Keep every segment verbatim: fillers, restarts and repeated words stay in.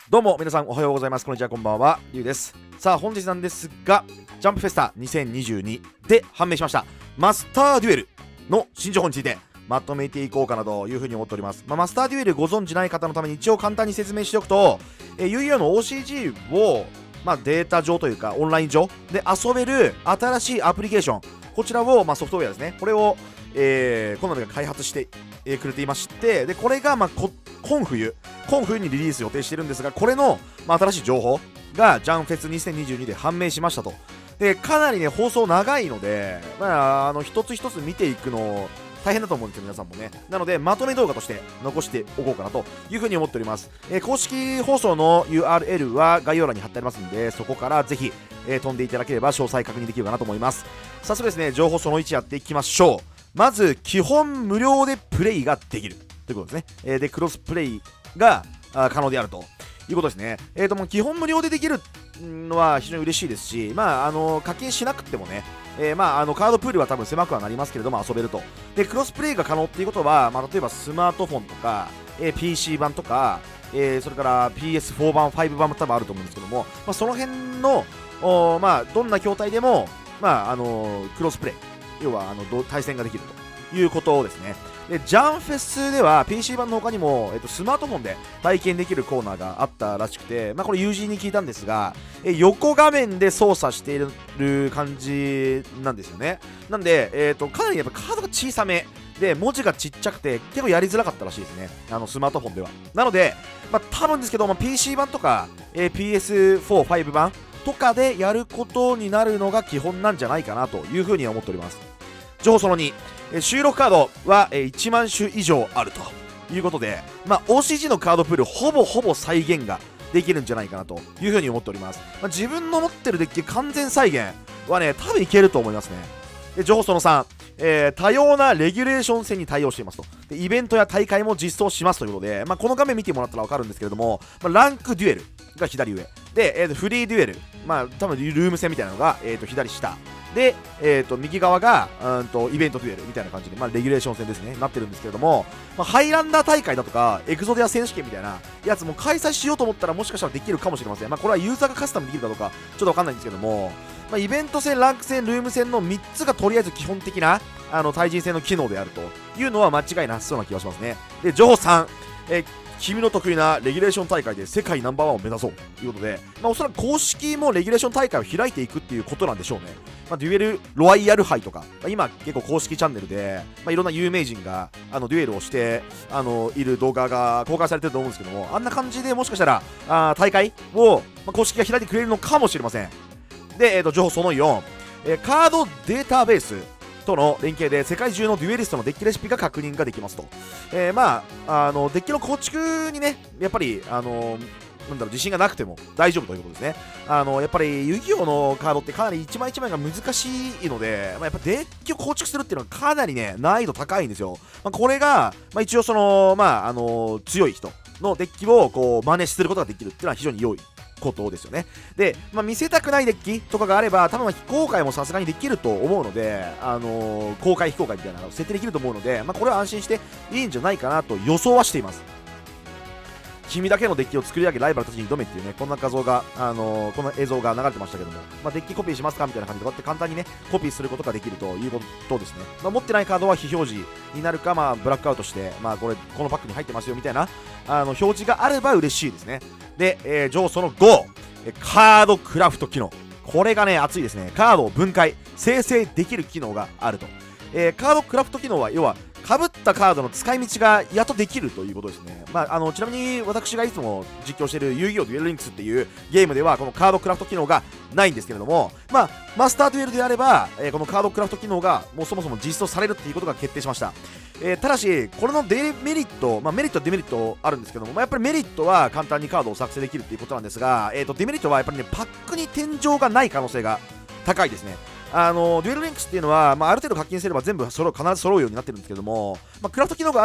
どうも皆さんおはようございます。こんにちは、こんばんは、りゅうです。さあ本日なんですが、ジャンプフェスタにせんにじゅうにで判明しましたマスターデュエルの新情報についてまとめていこうかなというふうに思っております。まあ、マスターデュエルご存知ない方のために一応簡単に説明しておくと、えー、遊戯王の オーシージー を、まあ、データ上というかオンライン上で遊べる新しいアプリケーション、こちらを、まあ、ソフトウェアですね、これを、えー、コナミが開発して、えー、くれていまして、でこれが、まあ、こ今冬今冬にリリース予定してるんですが、これの、まあ、新しい情報がジャンフェスにせんにじゅうにで判明しましたと。でかなりね放送長いので、まあ、あの一つ一つ見ていくの大変だと思うんですよ、皆さんもね。なのでまとめ動画として残しておこうかなというふうに思っております。えー、公式放送の ユーアールエル は概要欄に貼ってありますんで、そこからぜひ、えー、飛んでいただければ詳細確認できるかなと思います。早速ですね、情報そのいちやっていきましょう。まず基本無料でプレイができるということですね。えー、でクロスプレイが可能であるということですね。えーともう基本無料でできるのは非常に嬉しいですし、まああの課金しなくてもね、えー、まああのカードプールは多分狭くはなりますけれども遊べると。でクロスプレイが可能っていうことは、まあ、例えばスマートフォンとか、えー、ピーシー 版とか、えー、それから ピーエスフォー 版、ファイブ版も多分あると思うんですけども、まあ、その辺のまあどんな筐体でも、まああのクロスプレイ、要はあの対戦ができるということですね。でジャンフェスでは ピーシー 版の他にも、えっと、スマートフォンで体験できるコーナーがあったらしくて、まあ、これ友人に聞いたんですが、え横画面で操作している感じなんですよね。なんで、えー、とかなりやっぱカードが小さめで文字がちっちゃくて結構やりづらかったらしいですね、あのスマートフォンでは。なので、まあ、多分ですけど、まあ、ピーシー 版とか、えー、ピーエスフォー、ファイブ 版とかでやることになるのが基本なんじゃないかなというふうに思っております。情報そのに、収録カードはいちまん種以上あるということで、まあ、オーシージー のカードプールほぼほぼ再現ができるんじゃないかなというふうに思っております。まあ、自分の持ってるデッキ完全再現はね多分いけると思いますね。で情報そのさん、えー、多様なレギュレーション戦に対応していますと。でイベントや大会も実装しますということで、まあ、この画面見てもらったら分かるんですけれども、まあ、ランクデュエルが左上で、えー、フリーデュエル、まあ多分ルーム戦みたいなのが、えー、と左下で、えー、と右側がうんとイベントデュエルみたいな感じで、まあ、レギュレーション戦ですねなってるんですけれども、まあ、ハイランダー大会だとかエクゾデア選手権みたいなやつも開催しようと思ったらもしかしたらできるかもしれません。まあ、これはユーザーがカスタムできるかどうかちょっと分かんないんですけども、まあ、イベント戦、ランク戦、ルーム戦のみっつがとりあえず基本的なあの対人戦の機能であるというのは間違いなさそうな気がしますね。で情報さん、えー君の得意なレギュレーション大会で世界ナンバーワンを目指そうということで、まあ、おそらく公式もレギュレーション大会を開いていくっていうことなんでしょうね。まあ、デュエルロワイヤル杯とか、まあ、今結構公式チャンネルで、まあ、いろんな有名人があのデュエルをしてあのいる動画が公開されてると思うんですけども、あんな感じでもしかしたらあ大会を、まあ、公式が開いてくれるのかもしれません。で、えー、と情報そのよん、えー、カードデータベースとの連携で世界中のデュエリストのデッキレシピが確認ができますと。えー、まああのデッキの構築にねやっぱりあのなんだろう自信がなくても大丈夫ということですね。あのやっぱり遊戯王のカードってかなり一枚一枚が難しいので、まあ、やっぱデッキを構築するっていうのはかなりね難易度高いんですよ。まあ、これが、まあ、一応そのまああの強い人のデッキをこう真似することができるっていうのは非常に良いことですよね。で、まあ、見せたくないデッキとかがあれば多分非公開もさすがにできると思うので、あのー、公開非公開みたいなのを設定できると思うので、まあ、これは安心していいんじゃないかなと予想はしています。君だけのデッキを作り上げライバルたちに挑めっていうね、こんな画像が、あのー、この映像が流れてましたけども、まあ、デッキコピーしますかみたいな感じでこうやって簡単にねコピーすることができるということですね。まあ、持ってないカードは非表示になるか、まあ、ブラックアウトして、まあ、これこのパックに入ってますよみたいなあの表示があれば嬉しいですね。で、えー、情報そのご、カードクラフト機能、これがね熱いですね。カードを分解生成できる機能があると。えー、カードクラフト機能は要は被ったカードの使い道がやっとできるということですね。まあ、あのちなみに私がいつも実況している遊戯王デュエルリンクスっていうゲームではこのカードクラフト機能がないんですけれども、まあ、マスターデュエルであれば、えー、このカードクラフト機能がもうそもそも実装されるっていうことが決定しました。えー、ただしこれのデメリット、まあ、メリットデメリットあるんですけども、まあ、やっぱりメリットは簡単にカードを作成できるっていうことなんですが、えー、とデメリットはやっぱりねパックに天井がない可能性が高いですね。あのデュエルリンクスっていうのは、まあ、ある程度課金すれば全部揃う必ず揃うようになってるんですけども、まあ、クラフト機能がある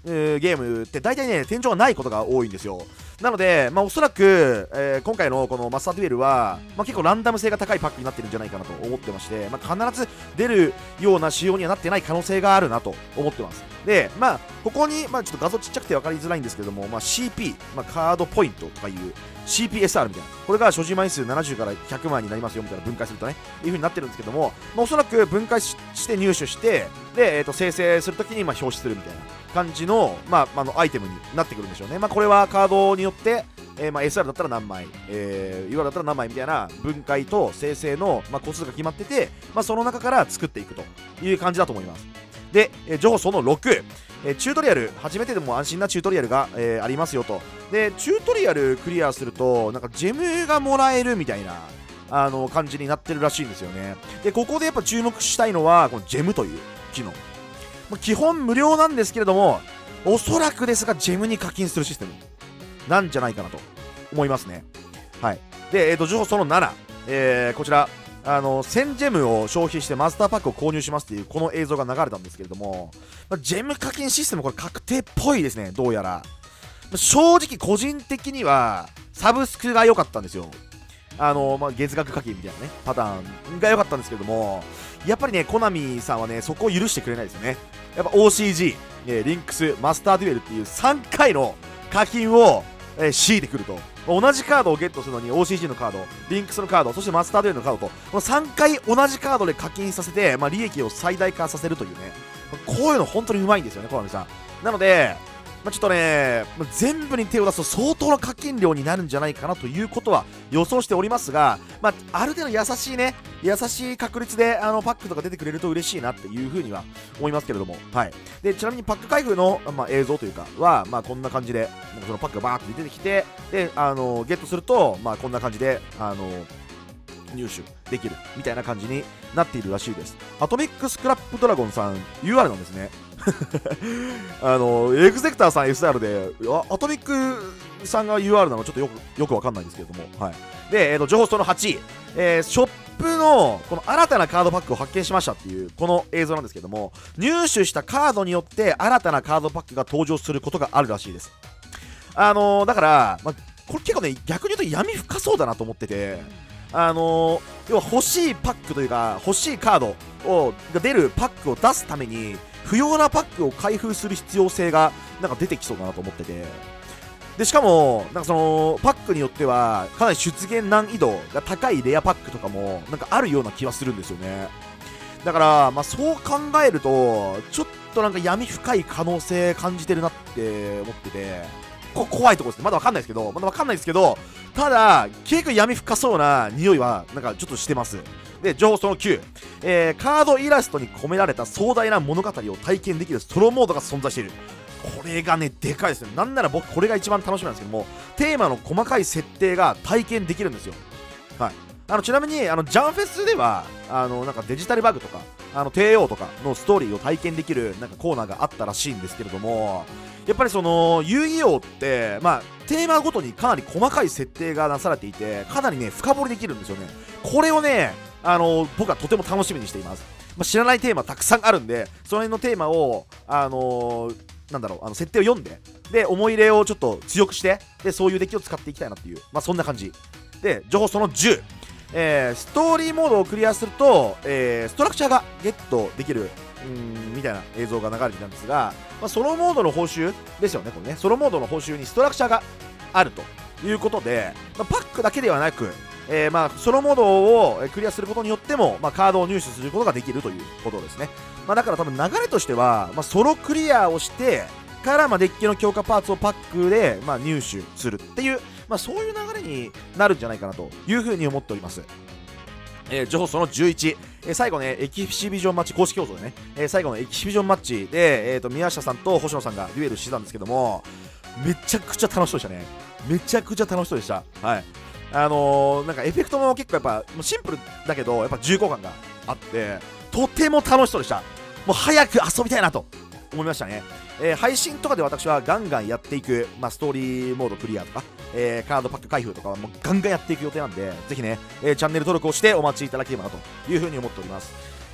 えーゲームって大体ね天井がないことが多いんですよ。なので、まあ、おそらく、えー今回のこのマスターデュエルは、まあ、結構ランダム性が高いパックになってるんじゃないかなと思ってまして、まあ、必ず出るような仕様にはなってない可能性があるなと思ってます。で、まあ、ここに、まあ、ちょっと画像ちっちゃくて分かりづらいんですけども、まあ、シーピー、まあ、カードポイントとかいう シーピーエスアール みたいな、これが所持枚数ななじゅうからひゃくまいになりますよみたいな分解するとね、いう風になってるんですけども、まあ、おそらく分解しして入手して、で、えーと生成するときにまあ表示するみたいな感じの、まあ、あのアイテムになってくるんでしょうね。まあ、これはカードによって、えーまあ、エスアール だったら何枚、えー、ユーアール だったら何枚みたいな分解と生成の、まあ、個数が決まってて、まあ、その中から作っていくという感じだと思います。で、えー、情報そのろく、えー、チュートリアル、初めてでも安心なチュートリアルが、えーありますよと。で、チュートリアルクリアすると、なんかジェムがもらえるみたいなあの感じになってるらしいんですよね。で、ここでやっぱ注目したいのは、このジェムという機能。まあ、基本無料なんですけれども、おそらくですが、ジェムに課金するシステムなんじゃないかなと思いますね。はい。で、えっ、ー、と、情報そのなな、えー、こちら、あの、せんジェムを消費してマスターパックを購入しますっていう、この映像が流れたんですけれども、まあ、ジェム課金システム、これ確定っぽいですね、どうやら。正直、個人的には、サブスクが良かったんですよ。あの、まあ、月額課金みたいなね、パターンが良かったんですけども、やっぱりね、コナミさんはね、そこを許してくれないですよね。やっぱ オーシージー、えー、リンクス、マスターデュエルっていうさんかいの課金を、えー、強いてくると。同じカードをゲットするのに オーシージー のカード、リンクスのカード、そしてマスターデュエルのカードと、このさんかい同じカードで課金させて、まあ、利益を最大化させるというね、こういうの本当にうまいんですよね、コナミさん。なので、まあ、ちょっとね、まあ、全部に手を出すと相当な課金量になるんじゃないかなということは予想しておりますが、まあ、ある程度優しいね、優しい確率であのパックとか出てくれると嬉しいなっていうふうには思いますけれども、はい。で、ちなみにパック開封の、まあ、映像というかは、まあ、こんな感じで、なんかそのパックがバーって出てきて、で、あのゲットすると、まあ、こんな感じで、あの入手できるみたいな感じになっているらしいです。アトミックスクラップドラゴンさん ユーアール なんですね。あのエグゼクターさん エスアール で、あアトミックさんが ユーアール なのちょっとよくよくわかんないんですけれども、はい。で、えーと、情報そのはち、えー、ショップのこの新たなカードパックを発見しましたっていうこの映像なんですけども、入手したカードによって新たなカードパックが登場することがあるらしいです。あのー、だから、まあ、これ結構ね、逆に言うと闇深そうだなと思ってて、あのー、要は欲しいパックというか欲しいカードをが出るパックを出すために不要なパックを開封する必要性がなんか出てきそうだなと思ってて、でしかもなんかそのパックによってはかなり出現難易度が高いレアパックとかもなんかあるような気はするんですよね。だからまあそう考えるとちょっとなんか闇深い可能性感じてるなって思ってて、こ怖いところですね。まだわかんないですけど、まだわかんないですけど、ただ、結構闇深そうな匂いは、なんかちょっとしてます。で、情報そのきゅう、えー、カードイラストに込められた壮大な物語を体験できるソロモードが存在している。これがね、でかいですね。なんなら僕、これが一番楽しみなんですけども、テーマの細かい設定が体験できるんですよ。はい。あのちなみにあのジャンフェスではあのなんかデジタルバグとかあの帝王とかのストーリーを体験できるなんかコーナーがあったらしいんですけれども、やっぱりその遊戯王ってまあテーマごとにかなり細かい設定がなされていて、かなりね深掘りできるんですよね。これをねあの僕はとても楽しみにしています。まあ、知らないテーマたくさんあるんで、その辺のテーマをあのー、なんだろうあの設定を読んでで思い入れをちょっと強くしてでそういうデッキを使っていきたいなっていう、まあそんな感じで、情報そのじゅう、えー、ストーリーモードをクリアすると、えー、ストラクチャーがゲットできるうんみたいな映像が流れていたんですが、まあ、ソロモードの報酬ですよね、これね。ソロモードの報酬にストラクチャーがあるということで、まあ、パックだけではなく、えー、まあソロモードをクリアすることによっても、まあ、カードを入手することができるということですね。まあ、だから多分流れとしては、まあ、ソロクリアをしてから、まあ、デッキの強化パーツをパックで、まあ、入手するっていう、まあ、そういう流れになるんじゃないかなというふうに思っております。えー、情報そのじゅういち、えー、最後ねエキシビジョンマッチ公式競争でね、えー、最後のエキシビジョンマッチで、えー、と宮下さんと星野さんがデュエルしてたんですけども、めちゃくちゃ楽しそうでしたね。めちゃくちゃ楽しそうでした。はい。あのー、なんかエフェクトも結構やっぱシンプルだけどやっぱ重厚感があってとても楽しそうでした。もう早く遊びたいなと思いましたね。えー、配信とかで私はガンガンやっていく、まあ、ストーリーモードクリアとか、えー、カードパック開封とかはもうガンガンやっていく予定なんで、ぜひね、えー、チャンネル登録をしてお待ちいただければなというふうに思っております。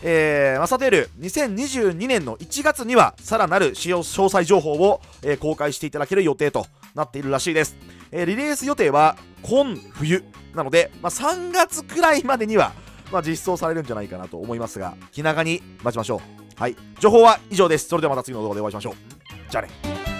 えー、マスターデュエルにせんにじゅうにねんのいちがつにはさらなる使用詳細情報を、えー、公開していただける予定となっているらしいです。えー、リリース予定は今冬なので、まあ、さんがつくらいまでには、まあ、実装されるんじゃないかなと思いますが、気長に待ちましょう。はい、情報は以上です。それではまた次の動画でお会いしましょう。じゃあね。